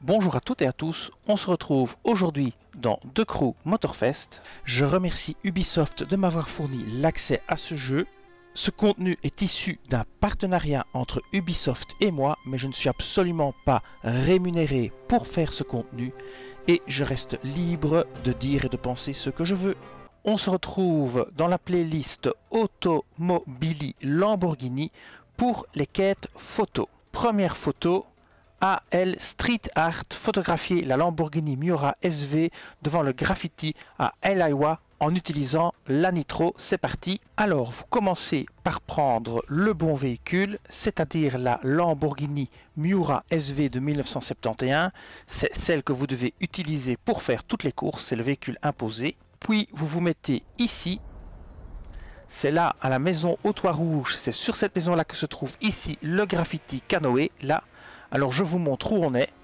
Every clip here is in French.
Bonjour à toutes et à tous, on se retrouve aujourd'hui dans The Crew Motorfest. Je remercie Ubisoft de m'avoir fourni l'accès à ce jeu. Ce contenu est issu d'un partenariat entre Ubisoft et moi, mais je ne suis absolument pas rémunéré pour faire ce contenu et je reste libre de dire et de penser ce que je veux. On se retrouve dans la playlist Automobili Lamborghini pour les quêtes photos. Première photo. AL Street Art, photographier la Lamborghini Miura SV devant le graffiti à El Aiwa en utilisant la nitro. C'est parti. Alors vous commencez par prendre le bon véhicule, c'est-à-dire la Lamborghini Miura SV de 1971. C'est celle que vous devez utiliser pour faire toutes les courses, c'est le véhicule imposé. Puis vous vous mettez ici. C'est là à la maison au toit rouge, c'est sur cette maison là que se trouve ici le graffiti canoë, là. Alors je vous montre où on est.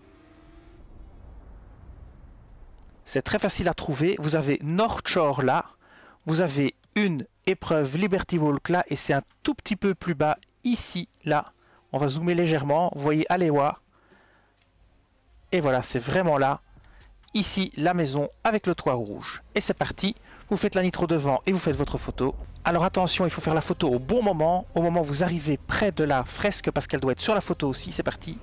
C'est très facile à trouver. Vous avez North Shore là. Vous avez une épreuve Liberty Walk là. Et c'est un tout petit peu plus bas ici là. On va zoomer légèrement. Vous voyez Alewa. Et voilà, c'est vraiment là. Ici, la maison avec le toit rouge. Et c'est parti. Vous faites la nitro devant et vous faites votre photo. Alors attention, il faut faire la photo au bon moment. Au moment où vous arrivez près de la fresque, parce qu'elle doit être sur la photo aussi. C'est parti.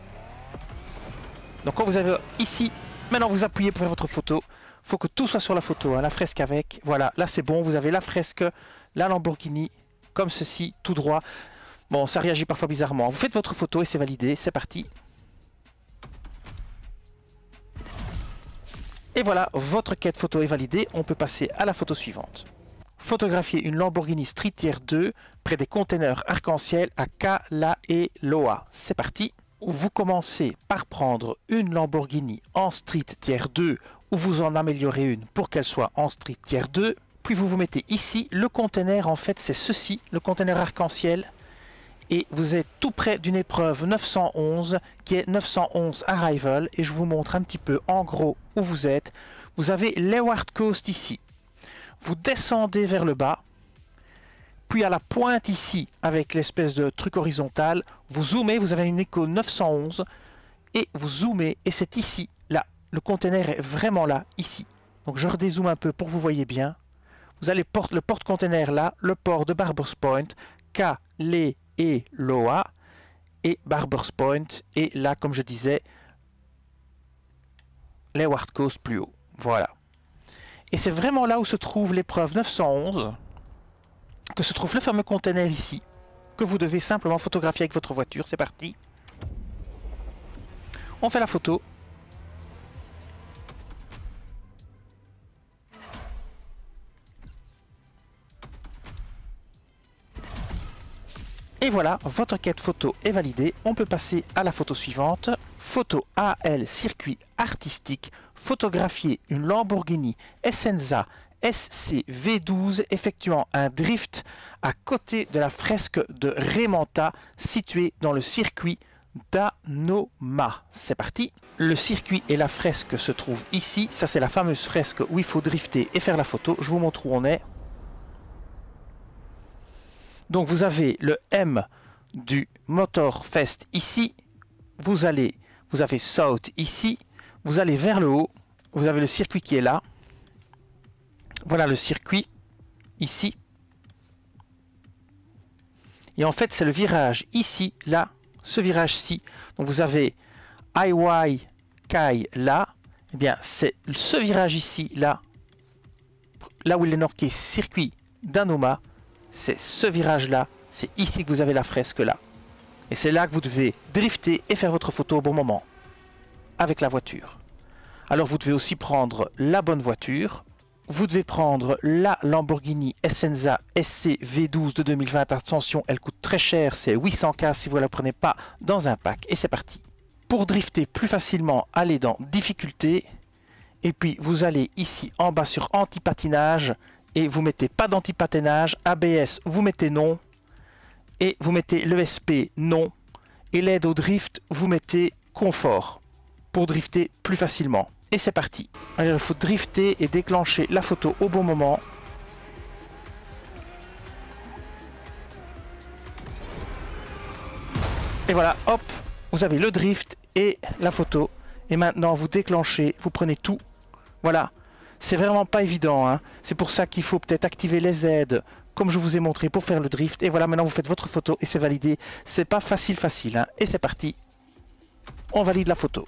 Donc quand vous avez ici, maintenant vous appuyez pour faire votre photo. Il faut que tout soit sur la photo, hein, la fresque avec. Voilà, là c'est bon. Vous avez la fresque, la Lamborghini, comme ceci, tout droit. Bon, ça réagit parfois bizarrement. Vous faites votre photo et c'est validé. C'est parti. Et voilà, votre quête photo est validée, on peut passer à la photo suivante. Photographier une Lamborghini Street Tier 2 près des containers arc-en-ciel à Kalaeloa. C'est parti. Vous commencez par prendre une Lamborghini en Street Tier 2 ou vous en améliorez une pour qu'elle soit en Street Tier 2. Puis vous vous mettez ici, le container en fait c'est ceci, le container arc-en-ciel. Et vous êtes tout près d'une épreuve 911 qui est 911 Arrival. Et je vous montre un petit peu en gros où vous êtes. Vous avez Leeward Coast ici. Vous descendez vers le bas. Puis à la pointe ici, avec l'espèce de truc horizontal, vous zoomez, vous avez une écho 911. Et vous zoomez, et c'est ici, là. Le container est vraiment là, ici. Donc je redézoome un peu pour que vous voyez bien. Vous avez le porte-container là, le port de Barbers Point, Kalaeloa et Barbers Point, et là, comme je disais, Leeward Coast plus haut. Voilà. Et c'est vraiment là où se trouve l'épreuve 911, que se trouve le fameux container ici, que vous devez simplement photographier avec votre voiture. C'est parti. On fait la photo. Et voilà, votre quête photo est validée. On peut passer à la photo suivante. Photo AL circuit artistique. Photographier une Lamborghini Essenza SC V12 effectuant un drift à côté de la fresque de Remanta située dans le circuit d'Anoma. C'est parti. Le circuit et la fresque se trouvent ici. Ça c'est la fameuse fresque où il faut drifter et faire la photo. Je vous montre où on est. Donc vous avez le M du Motorfest ici, vous avez South ici, vous allez vers le haut, vous avez le circuit qui est là. Voilà le circuit ici. Et en fait c'est le virage ici, là, ce virage-ci. Donc vous avez IY Kai là, et bien c'est ce virage ici, là où il est marqué circuit d'Anoma. C'est ce virage-là, c'est ici que vous avez la fresque là. Et c'est là que vous devez drifter et faire votre photo au bon moment, avec la voiture. Alors vous devez aussi prendre la bonne voiture. Vous devez prendre la Lamborghini Essenza SC V12 de 2020. Attention, elle coûte très cher, c'est 800K si vous ne la prenez pas dans un pack. Et c'est parti. Pour drifter plus facilement, allez dans difficulté. Et puis vous allez ici en bas sur anti-patinage. Et vous mettez pas d'anti-patinage, ABS vous mettez non, et vous mettez l'ESP non, et l'aide au drift vous mettez confort, pour drifter plus facilement. Et c'est parti. Alors il faut drifter et déclencher la photo au bon moment. Et voilà, hop, vous avez le drift et la photo. Et maintenant, vous déclenchez, vous prenez tout. Voilà. C'est vraiment pas évident, hein. C'est pour ça qu'il faut peut-être activer les aides, comme je vous ai montré, pour faire le drift. Et voilà, maintenant vous faites votre photo et c'est validé. C'est pas facile, hein. Et c'est parti. On valide la photo.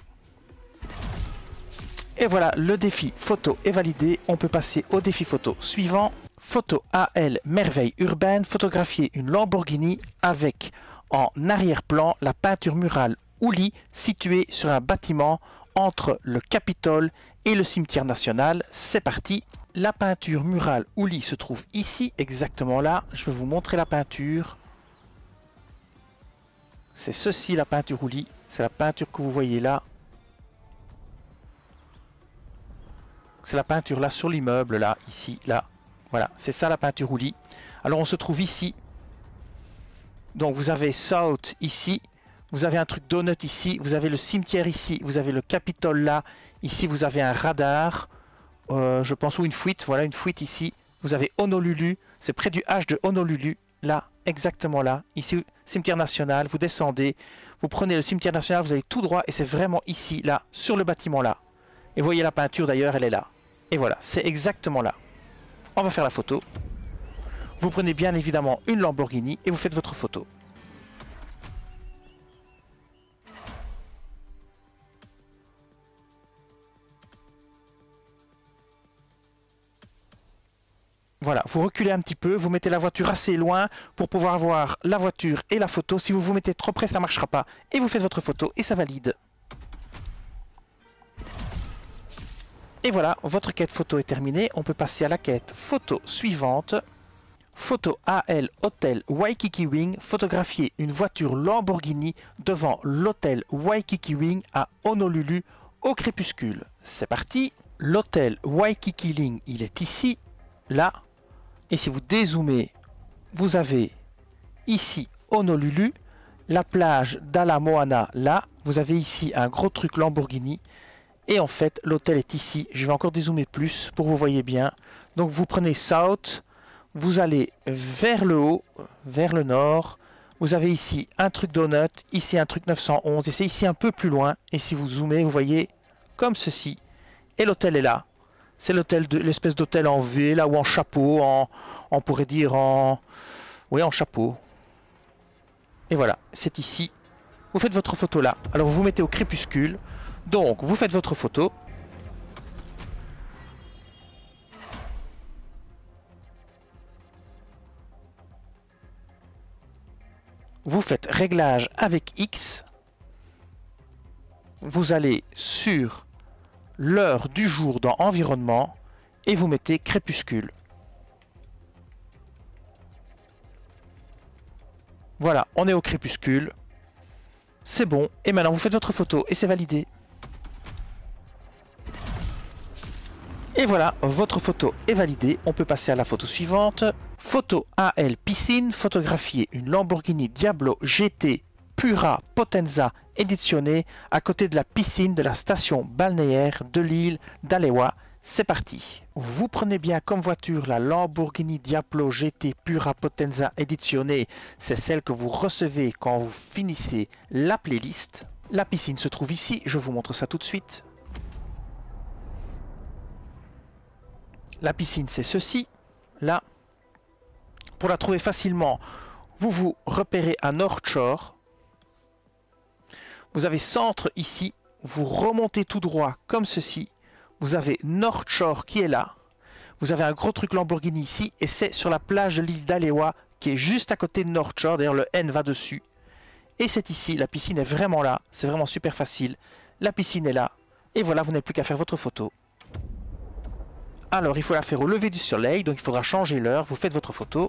Et voilà, le défi photo est validé. On peut passer au défi photo suivant. Photo AL Merveille Urbaine. Photographier une Lamborghini avec en arrière-plan la peinture murale Ouli située sur un bâtiment entre le Capitole et le cimetière national. C'est parti. La peinture murale Ouli se trouve ici, exactement là. Je vais vous montrer la peinture. C'est ceci la peinture Ouli. C'est la peinture que vous voyez là. C'est la peinture là sur l'immeuble, là, ici, là. Voilà, c'est ça la peinture Ouli. Alors on se trouve ici. Donc vous avez South ici. Vous avez un truc donut ici. Vous avez le cimetière ici. Vous avez le Capitole là. Ici vous avez un radar. Je pense, ou une fuite. Voilà, une fuite ici. Vous avez Honolulu. C'est près du H de Honolulu. Là, exactement là. Ici, cimetière national. Vous descendez. Vous prenez le cimetière national. Vous allez tout droit. Et c'est vraiment ici, là, sur le bâtiment là. Et vous voyez la peinture d'ailleurs, elle est là. Et voilà, c'est exactement là. On va faire la photo. Vous prenez bien évidemment une Lamborghini et vous faites votre photo. Voilà, vous reculez un petit peu, vous mettez la voiture assez loin pour pouvoir voir la voiture et la photo. Si vous vous mettez trop près, ça ne marchera pas. Et vous faites votre photo et ça valide. Et voilà, votre quête photo est terminée. On peut passer à la quête photo suivante. Photo AL Hôtel Waikiki Wing. Photographier une voiture Lamborghini devant l'hôtel Waikiki Wing à Honolulu au crépuscule. C'est parti. L'hôtel Waikiki Wing, il est ici, là. Et si vous dézoomez, vous avez ici Honolulu. La plage d'Ala Moana, là. Vous avez ici un gros truc Lamborghini. Et en fait, l'hôtel est ici. Je vais encore dézoomer plus pour que vous voyez bien. Donc vous prenez South, vous allez vers le haut, vers le nord. Vous avez ici un truc donut, ici un truc 911, et c'est ici un peu plus loin. Et si vous zoomez, vous voyez comme ceci. Et l'hôtel est là. C'est l'hôtel de l'espèce d'hôtel en V, là, ou en chapeau, on pourrait dire en... Oui, en chapeau. Et voilà, c'est ici. Vous faites votre photo là. Alors vous vous mettez au crépuscule. Donc, vous faites votre photo. Vous faites réglage avec X. Vous allez sur l'heure du jour dans environnement et vous mettez crépuscule. Voilà, on est au crépuscule. C'est bon. Et maintenant, vous faites votre photo et c'est validé. Et voilà, votre photo est validée. On peut passer à la photo suivante. Photo AL Piscine. Photographier une Lamborghini Diablo GT Pura Potenza éditionnée à côté de la piscine de la station balnéaire de l'île d'Alewa. C'est parti. Vous prenez bien comme voiture la Lamborghini Diablo GT Pura Potenza éditionnée. C'est celle que vous recevez quand vous finissez la playlist. La piscine se trouve ici. Je vous montre ça tout de suite. La piscine, c'est ceci, là. Pour la trouver facilement, vous vous repérez à North Shore. Vous avez centre ici. Vous remontez tout droit comme ceci. Vous avez North Shore qui est là. Vous avez un gros truc Lamborghini ici. Et c'est sur la plage de l'île d'Alewa qui est juste à côté de North Shore. D'ailleurs, le N va dessus. Et c'est ici. La piscine est vraiment là. C'est vraiment super facile. La piscine est là. Et voilà, vous n'avez plus qu'à faire votre photo. Alors, il faut la faire au lever du soleil, donc il faudra changer l'heure. Vous faites votre photo.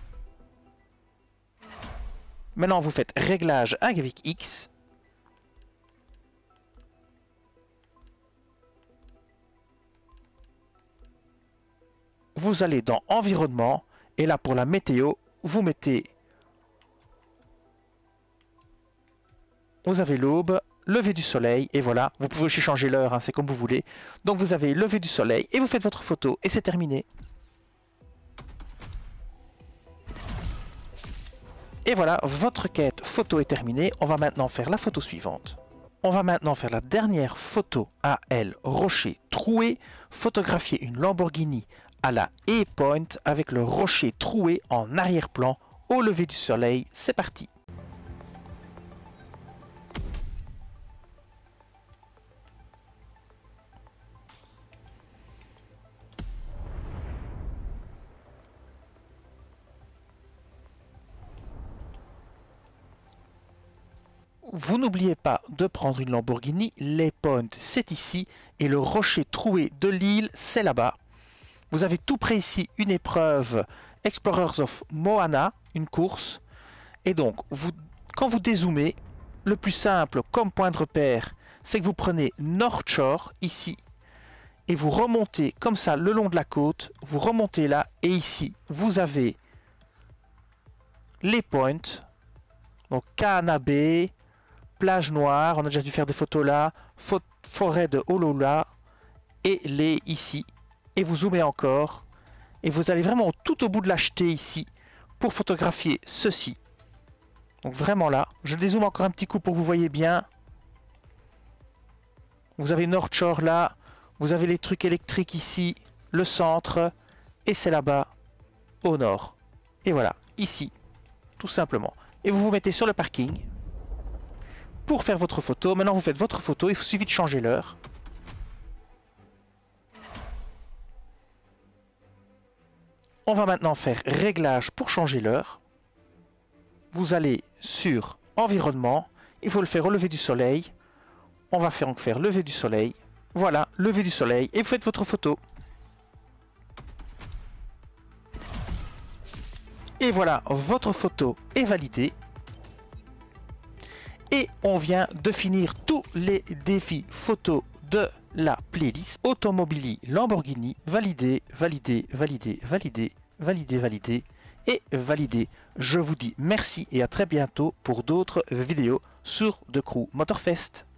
Maintenant, vous faites réglage avec X. Vous allez dans environnement. Et là, pour la météo, vous mettez... Vous avez l'aube, lever du soleil, et voilà. Vous pouvez aussi changer l'heure, hein, c'est comme vous voulez. Donc vous avez lever du soleil, et vous faites votre photo, et c'est terminé. Et voilà, votre quête photo est terminée. On va maintenant faire la photo suivante. On va maintenant faire la dernière photo à El Rocher Troué, photographier une Lamborghini à la E-Point avec le rocher troué en arrière-plan au lever du soleil. C'est parti! Vous n'oubliez pas de prendre une Lamborghini, les Point c'est ici et le rocher troué de l'île c'est là-bas. Vous avez tout près ici une épreuve Explorers of Moana, une course. Et donc, quand vous dézoomez, le plus simple comme point de repère, c'est que vous prenez North Shore ici et vous remontez comme ça le long de la côte, vous remontez là et ici vous avez les Points, donc Kahana Bay, plage noire, on a déjà dû faire des photos là, forêt de Olola et les ici. Et vous zoomez encore et vous allez vraiment tout au bout de la jetée ici pour photographier ceci. Donc vraiment là, je dézoome encore un petit coup pour que vous voyez bien. Vous avez North Shore là, vous avez les trucs électriques ici, le centre, et c'est là-bas au nord. Et voilà, ici, tout simplement. Et vous vous mettez sur le parking pour faire votre photo. Maintenant vous faites votre photo, il suffit de changer l'heure. On va maintenant faire réglage pour changer l'heure. Vous allez sur environnement, il faut le faire au lever du soleil. On va faire lever du soleil. Voilà, lever du soleil et vous faites votre photo. Et voilà, votre photo est validée. Et on vient de finir tous les défis photos de la playlist Automobili Lamborghini, validé, validé, validé, validé, validé, validé et validé. Je vous dis merci et à très bientôt pour d'autres vidéos sur The Crew Motorfest.